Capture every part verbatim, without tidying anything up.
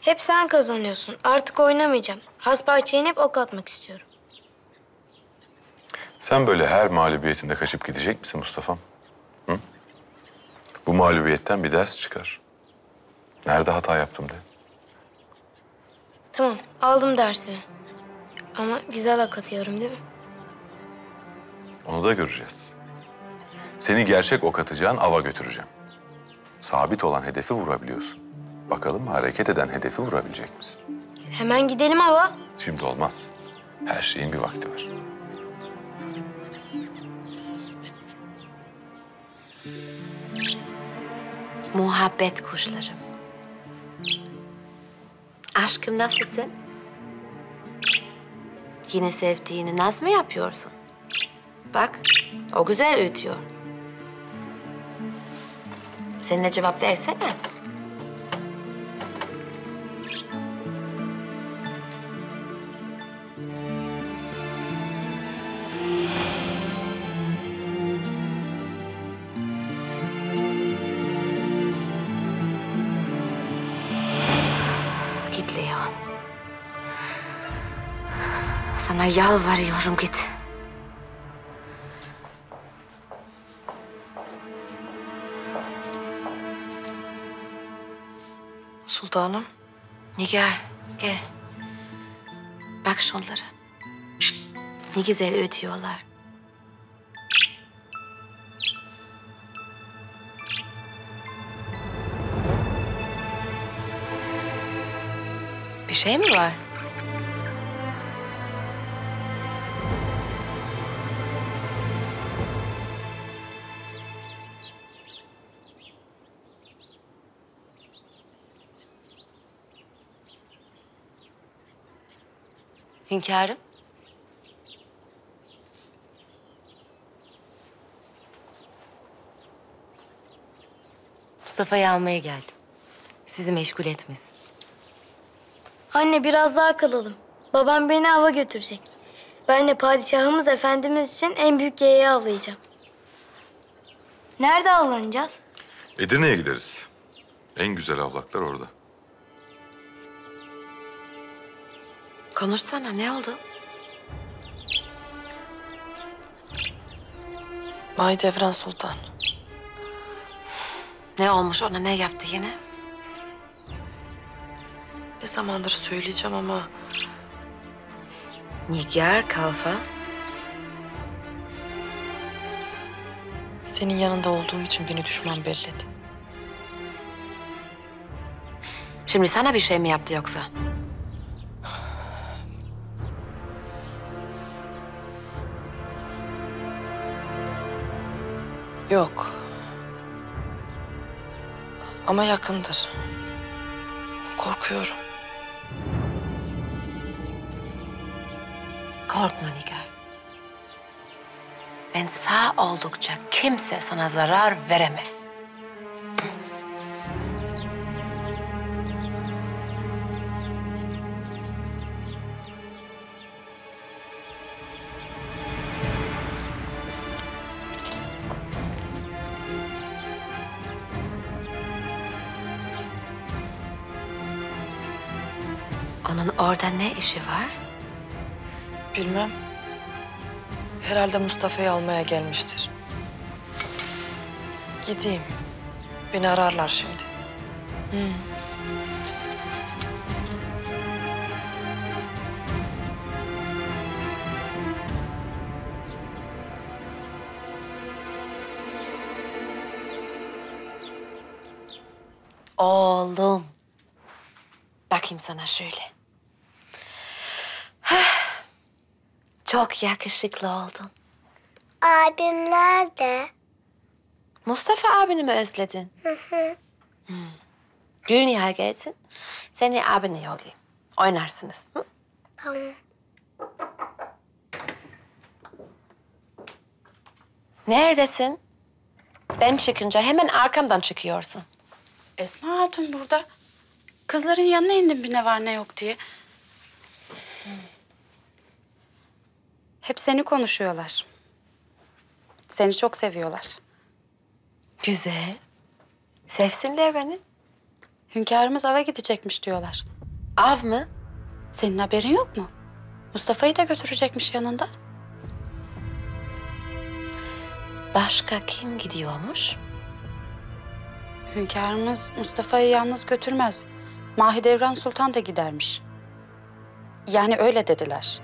Hep sen kazanıyorsun. Artık oynamayacağım. Hasbahçe'ye hep ok atmak istiyorum. Sen böyle her mağlubiyetinde kaçıp gidecek misin Mustafa'm? Hı? Bu mağlubiyetten bir ders çıkar. Nerede hata yaptım de. Tamam, aldım dersimi. Ama güzel ok atıyorum değil mi? Onu da göreceğiz. Seni gerçek ok atacağın ava götüreceğim. Sabit olan hedefi vurabiliyorsun. Bakalım hareket eden hedefi vurabilecek misin? Hemen gidelim ama. Şimdi olmaz. Her şeyin bir vakti var. Muhabbet kuşlarım. Aşkım nasılsın? Yine sevdiğini naz mı yapıyorsun? Bak, o güzel ötüyor. Sen de cevap versene. Git Leo. Sana yalvarıyorum git. Sultanım. Nigar, gel. Bak şunlara. Ne güzel ötüyorlar. Bir şey mi var? Hünkârım. Mustafa'yı almaya geldim. Sizi meşgul etmesin. Anne biraz daha kalalım. Babam beni ava götürecek. Ben de padişahımız efendimiz için en büyük yeğeyi avlayacağım. Nerede avlanacağız? Edirne'ye gideriz. En güzel avlaklar orada. Konuşsana, ne oldu? Mahidevran Sultan. Ne olmuş ona, ne yaptı yine? Ne zamandır söyleyeceğim ama Nigar Kalfa. senin yanında olduğum için beni düşman belledi. Şimdi sana bir şey mi yaptı yoksa? Yok. Ama yakındır. Korkuyorum. Korkma Nigar. Ben sağ oldukça kimse sana zarar veremez. Onun orada ne işi var? Bilmem. Herhalde Mustafa'yı almaya gelmiştir. Gideyim. Beni ararlar şimdi. Hı. Oğlum. Bakayım sana şöyle. Hah. Çok yakışıklı oldun. Abim nerede? Mustafa abini mi özledin? Hı hı. Hmm. Dünya gelsin. Seni abine yollayayım. Oynarsınız. Hı? Tamam. Neredesin? Ben çıkınca hemen arkamdan çıkıyorsun. Esma Hatun burada. Kızların yanına indim bir ne var ne yok diye. Hep seni konuşuyorlar. Seni çok seviyorlar. Güzel. Sevsinler beni. Hünkârımız ava gidecekmiş diyorlar. Av mı? Senin haberin yok mu? Mustafa'yı da götürecekmiş yanında. Başka kim gidiyormuş? Hünkârımız Mustafa'yı yalnız götürmez. Mahidevran Sultan da gidermiş. Yani öyle dediler.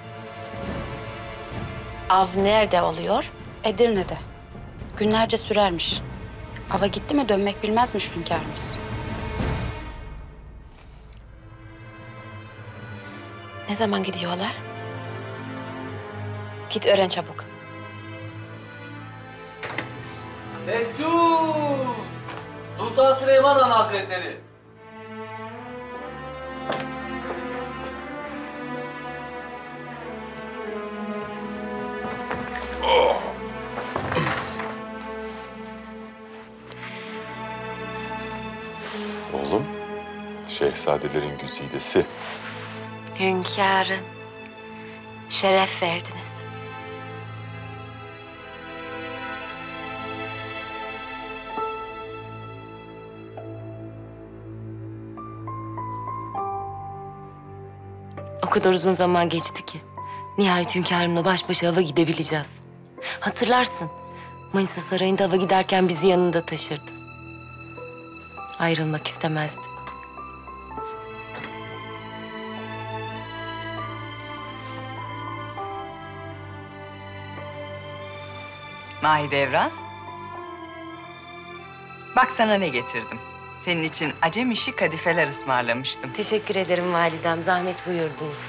Av nerede oluyor? Edirne'de. Günlerce sürermiş. Ava gitti mi dönmek bilmezmiş hünkârımız. Ne zaman gidiyorlar? Git öğren çabuk. Destur! Sultan Süleyman Han Hazretleri. Oğlum, şehzadelerin güzidesi. Hünkârım, şeref verdiniz. O kadar uzun zaman geçti ki. Nihayet hünkârımla baş başa ava gidebileceğiz. Hatırlarsın. Manisa Sarayı'nda ava giderken bizi yanında taşırdı. Ayrılmak istemezdi. Mahidevran. Bak sana ne getirdim. Senin için acem işi kadifeler ısmarlamıştım. Teşekkür ederim validem. Zahmet buyurdunuz.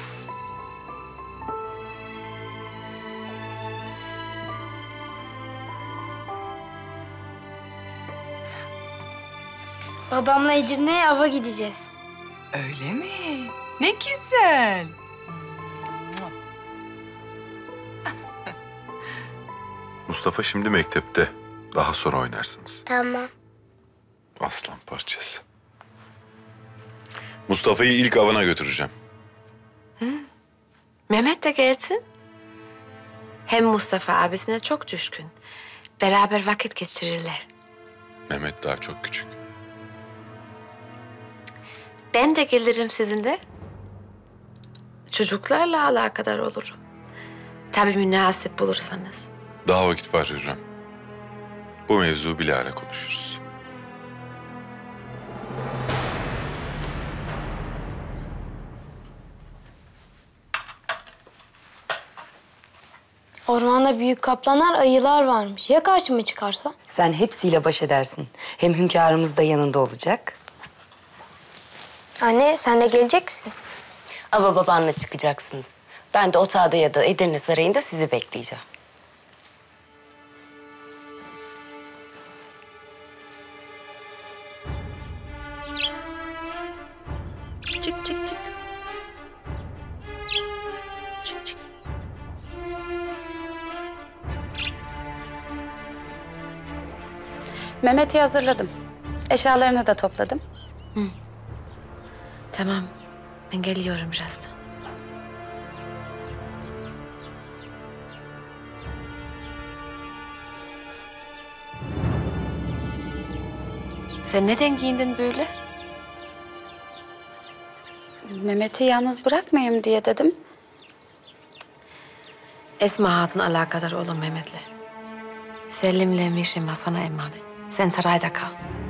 Babamla Edirne'ye ava gideceğiz. Öyle mi? Ne güzel. Mustafa şimdi mektepte. Daha sonra oynarsınız. Tamam. Aslan parçası. Mustafa'yı ilk avına götüreceğim. Mehmet de gelsin. Hem Mustafa abisine çok düşkün. Beraber vakit geçirirler. Mehmet daha çok küçük. Ben de gelirim sizinle. Çocuklarla alakadar olurum. Tabii münasip bulursanız. Daha vakit var Hürrem. Bu mevzu bilahare konuşuruz. Ormanda büyük kaplanlar, ayılar varmış. Ya karşıma çıkarsa? Sen hepsiyle baş edersin. Hem hünkârımız da yanında olacak. Anne sen de gelecek misin? Ava babanla çıkacaksınız. Ben de otağda ya da Edirne Sarayı'nda sizi bekleyeceğim. Çık çık çık. Çık çık. Mehmet'i hazırladım. Eşyalarını da topladım. Tamam. Ben geliyorum birazdan. Sen neden giyindin böyle? Mehmet'i yalnız bırakmayayım diye dedim. Esma Hatun alakadar olur Mehmet'le. Selim'le Mişima sana emanet. Sen sarayda kal.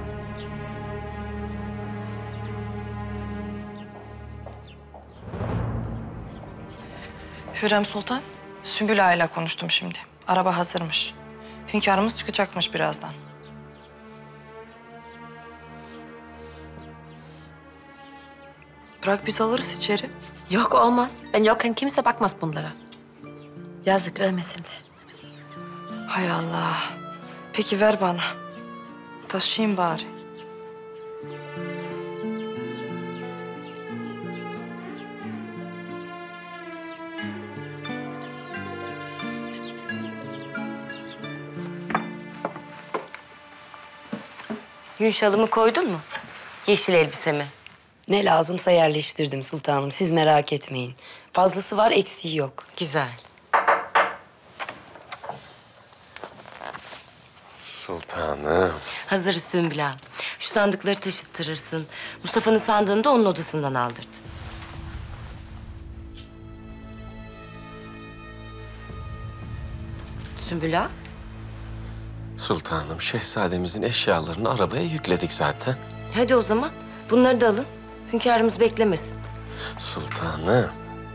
Hürrem Sultan, Sümbül Ağa ile konuştum şimdi. Araba hazırmış. Hünkârımız çıkacakmış birazdan. Bırak biz alırız içeri. Yok olmaz. Ben yokken kimse bakmaz bunlara. Yazık ölmesinler. Hay Allah. Peki ver bana. Taşıyayım bari. Gün şalımı koydun mu? Yeşil elbisemi. Ne lazımsa yerleştirdim sultanım. Siz merak etmeyin. Fazlası var, eksiği yok. Güzel. Sultanım. Hazır Sümbül Ağa. Şu sandıkları taşıttırırsın. Mustafa'nın sandığını da onun odasından aldırdı. Sümbül Ağa? Sultanım, şehzademizin eşyalarını arabaya yükledik zaten. Hadi o zaman bunları da alın. Hünkârımız beklemesin. Sultanım.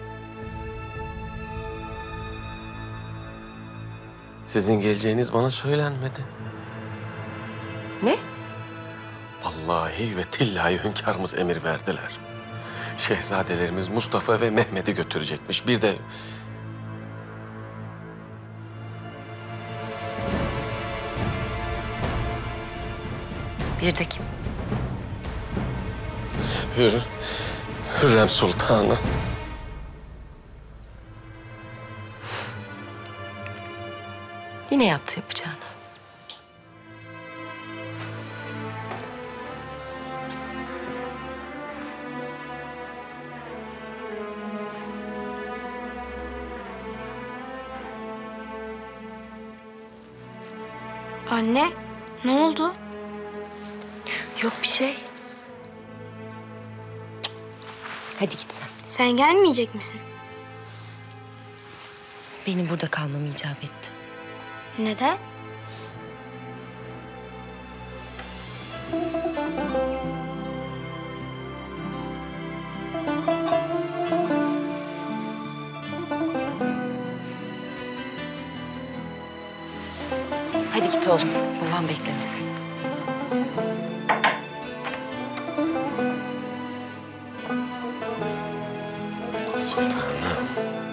Sizin geleceğiniz bana söylenmedi. Ne? Vallahi ve tillahi hünkârımız emir verdiler. Şehzadelerimiz Mustafa ve Mehmet'i götürecekmiş. Bir de... Bir de kim? Hür... Hürrem Sultanı. Yine yaptı yapacağını. Anne, ne oldu? Yok bir şey. Hadi git sen. Sen gelmeyecek misin? Benim burada kalmam icap etti. Neden? Hadi git oğlum. Babam beklemesin. Sultanım.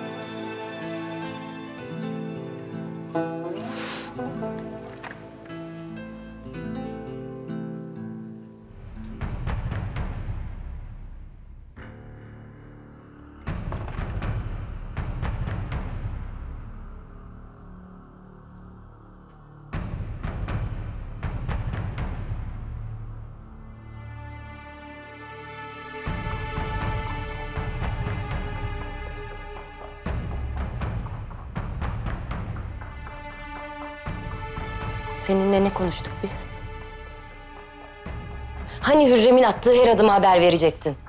Seninle ne konuştuk biz? Hani Hürrem'in attığı her adıma haber verecektin?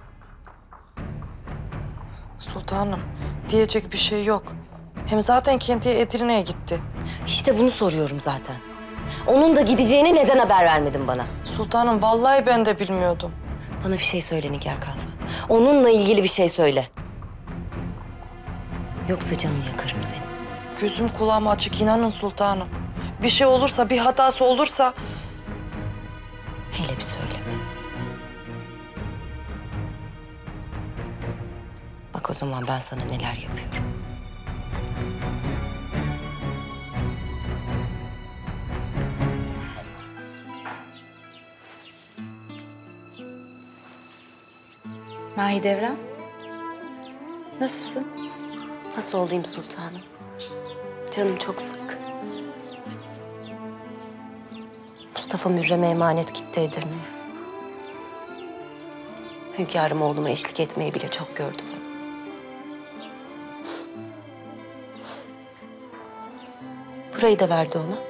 Sultanım, diyecek bir şey yok. Hem zaten kendiye Edirne'ye gitti. İşte bunu soruyorum zaten. Onun da gideceğini neden haber vermedin bana? Sultanım, vallahi ben de bilmiyordum. Bana bir şey söyle Nigar Kalfa. Onunla ilgili bir şey söyle. Yoksa canını yakarım senin. Gözüm kulağım açık, inanın sultanım. Bir şey olursa, bir hatası olursa... Hele bir söyleme. Bak o zaman ben sana neler yapıyorum. Mahidevran, nasılsın? Nasıl olayım sultanım? Canım çok sık. Mustafa Mürrem'e emanet gitti Edirne'ye. Hünkârım oğluma eşlik etmeyi bile çok gördü bana. Burayı da verdi ona.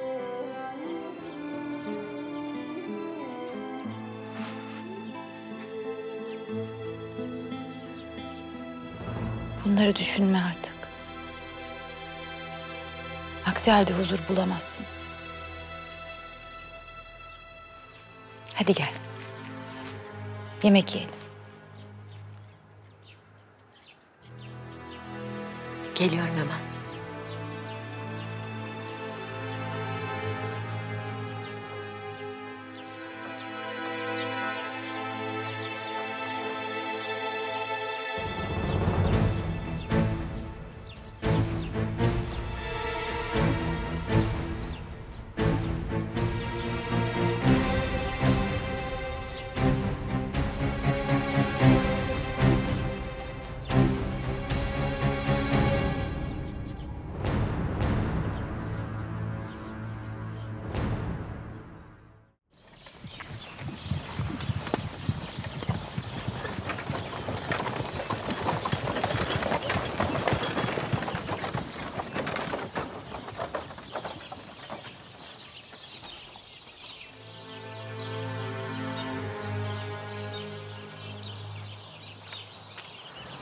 Bunları düşünme artık. Aksi halde huzur bulamazsın. Hadi gel. Yemek yiyelim. Geliyorum hemen.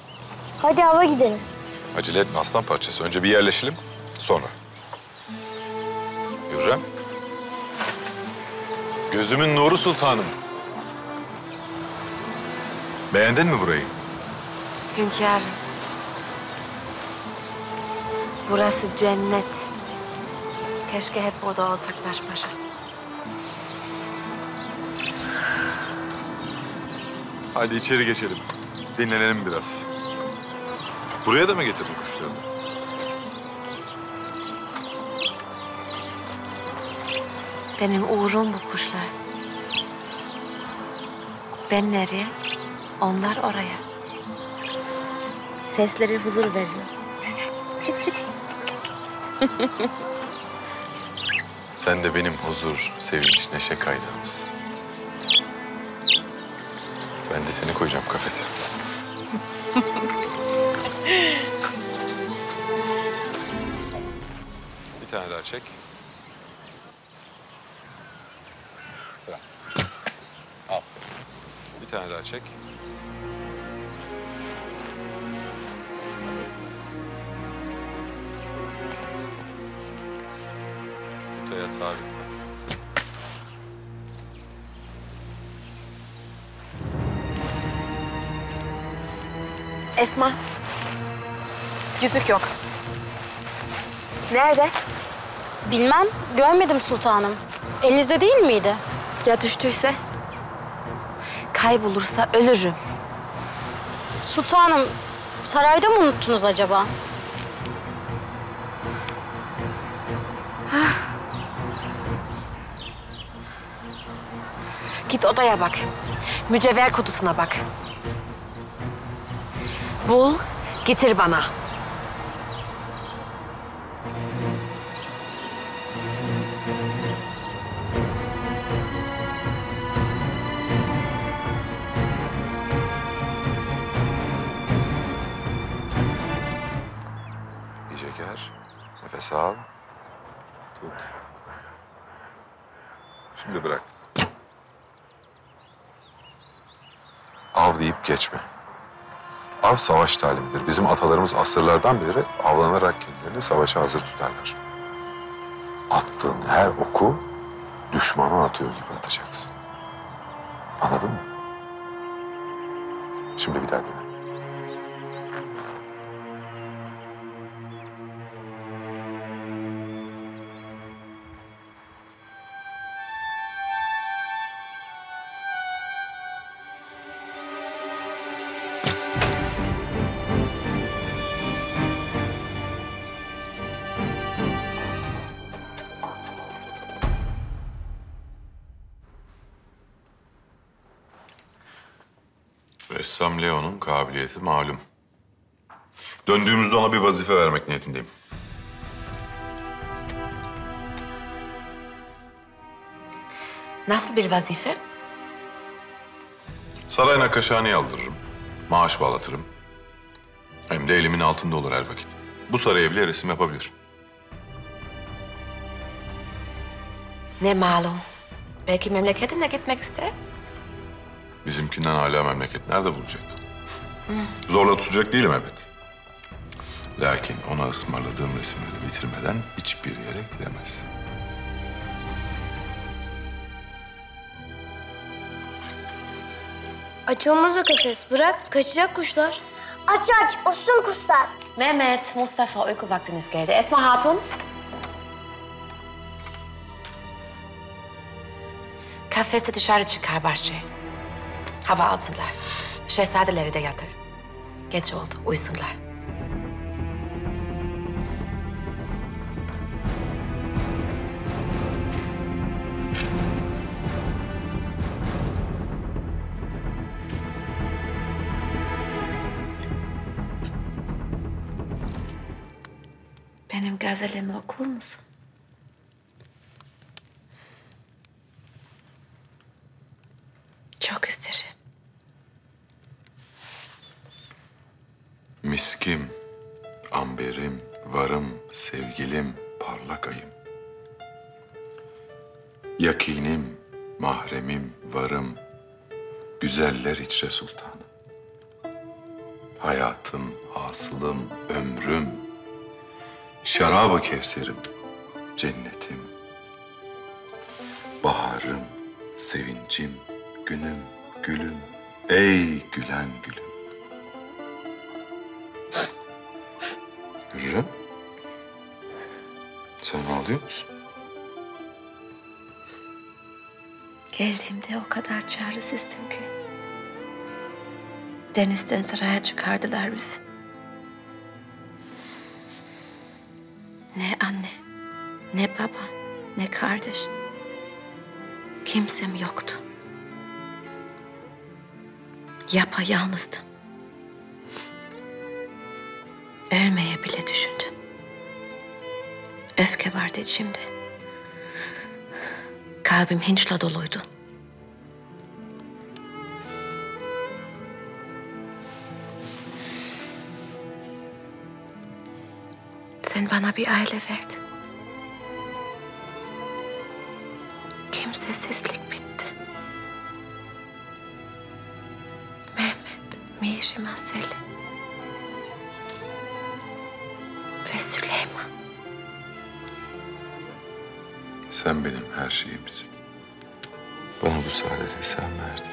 Hadi hava gidelim. Acele etme aslan parçası. Önce bir yerleşelim, sonra. Gözümün nuru sultanım. Beğendin mi burayı? Hünkârım. Burası cennet. Keşke hep burada olsak baş başa. Hadi içeri geçelim. Dinlenelim biraz. Buraya da mı getirdin kuşlarını? Benim uğrum bu kuşlar. Ben nereye? Onlar oraya. Sesleri huzur veriyor. Çık çık. Sen de benim huzur, sevinç, neşe kaynağımsın. Ben de seni koyacağım kafese. Bir tane daha çek. Bırak. Al. Bir tane daha çek. Ortaya sabitle. Esma. Yüzük yok. Nerede? Bilmem, görmedim sultanım. Elinizde değil miydi? Ya düştüyse? Kaybolursa ölürüm. Sultanım, sarayda mı unuttunuz acaba? Git odaya bak. Mücevher kutusuna bak. Bul, getir bana. Bir şeker. Nefes al. Tut. Şimdi bırak. Av deyip geçme. Av savaş talimidir. Bizim atalarımız asırlardan beri avlanarak kendilerini savaşa hazır tutarlar. Attığın her oku düşmana atıyor gibi atacaksın. Anladın mı? Şimdi bir daha dene. Ressam Leo'nun kabiliyeti malum. Döndüğümüzde ona bir vazife vermek niyetindeyim. Nasıl bir vazife? Saray nakkaşhaneyi aldırırım. Maaş bağlatırım. Hem de elimin altında olur her vakit. Bu saraya bile resim yapabilir. Ne malum. Belki memleketine gitmek ister. Bizimkinden hala memleket nerede bulacak? Zorla tutacak değilim elbet. Lakin ona ısmarladığım resimleri bitirmeden hiçbir yere gidemez. Açılmaz o kafes. Bırak, kaçacak kuşlar. Aç aç, olsun kuşlar. Mehmet, Mustafa uyku vaktiniz geldi. Esma Hatun. Kafesi dışarı çıkar bahçeye. Hava alsınlar. Şehzadeleri de yatır. Geç oldu, uyusunlar. Benim gazelemi okur musun? Çok isterim. Miskim, amberim, varım, sevgilim, parlak ayım. Yakinim, mahremim, varım, güzeller içre sultanım. Hayatım, hasılım, ömrüm, şarabı kevserim, cennetim, baharım, Sevincim, günüm, gülüm, ey gülen gülüm. Hürrem, sen ağlıyor musun? Geldiğimde o kadar çaresizdim ki. Denizden saraya çıkardılar bizi. Ne anne, ne baba, ne kardeş. Kimsem yoktu. Yapayalnızdım. Ölmeye bile düşündüm. Öfke vardı içimde. Kalbim hinçle doluydu. Sen bana bir aile verdin. Kimsesizlik bitti. Mehmet, Mihrim, Aseli ve Süleyman. Sen benim her şeyimsin. Bana bu saadeti sen verdin.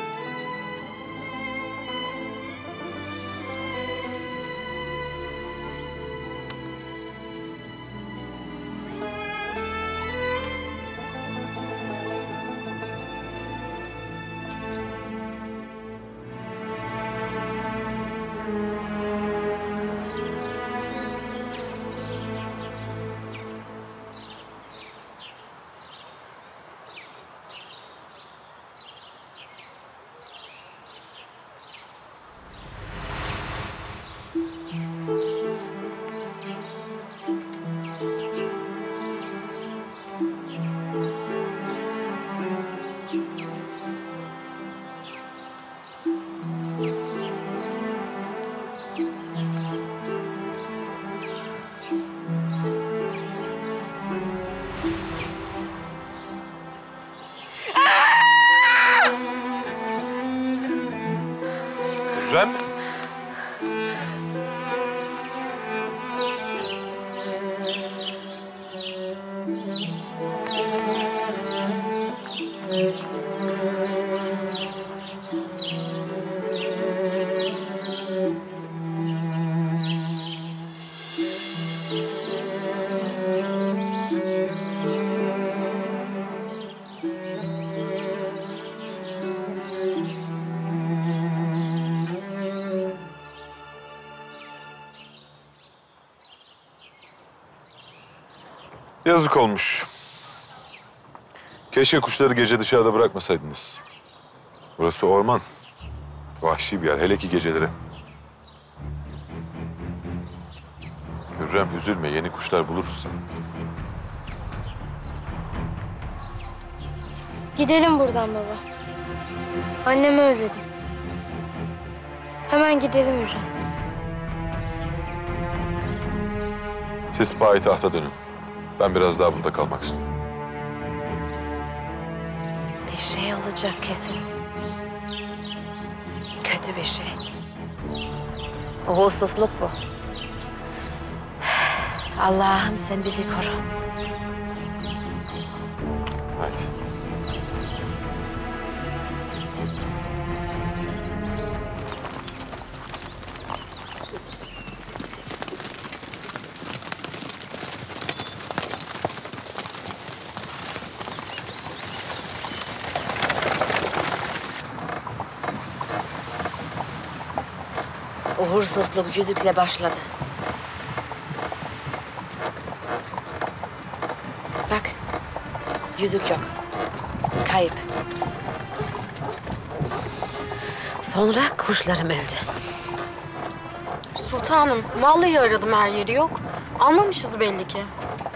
Hürrem. Yazık olmuş. Keşke kuşları gece dışarıda bırakmasaydınız. Burası orman. Vahşi bir yer, hele ki geceleri. Hürrem üzülme, yeni kuşlar buluruz sana. Gidelim buradan baba. Annemi özledim. Hemen gidelim Hürrem. Siz payitahta dönün. Ben biraz daha burada kalmak istiyorum. Bir şey olacak kesin. Kötü bir şey. Uğursuzluk bu. Allah'ım sen bizi koru. Hadi. Uğursuzluk yüzükle başladı. Bak, yüzük yok. Kayıp. Sonra kuşlarım öldü. Sultanım, vallahi aradım her yeri yok. Almamışız belli ki.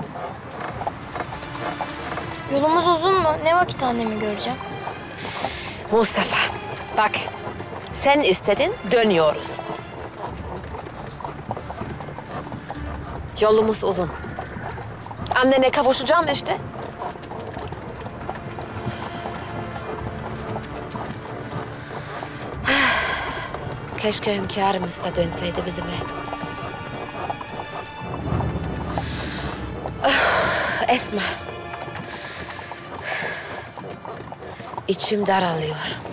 Yolumuz uzun mu? Ne vakit annemi göreceğim? Mustafa, bak. Sen istedin, dönüyoruz. Yolumuz uzun. Annene kavuşacağım işte. Keşke hünkârımız da dönseydi bizimle. Esma. İçim daralıyor.